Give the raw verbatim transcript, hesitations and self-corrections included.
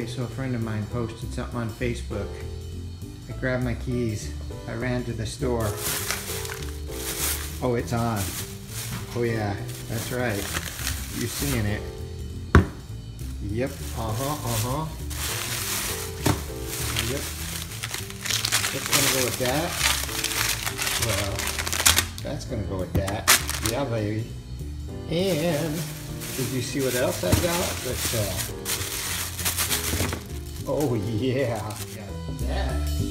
Okay, so a friend of mine posted something on Facebook. I grabbed my keys. I ran to the store. Oh, it's on. Oh yeah, that's right. You seeing it? Yep. Uh-huh, uh-huh. Yep. That's gonna go with that. Well, that's gonna go with that. Yeah, baby. And did you see what else I got? But, uh, oh yeah, got that.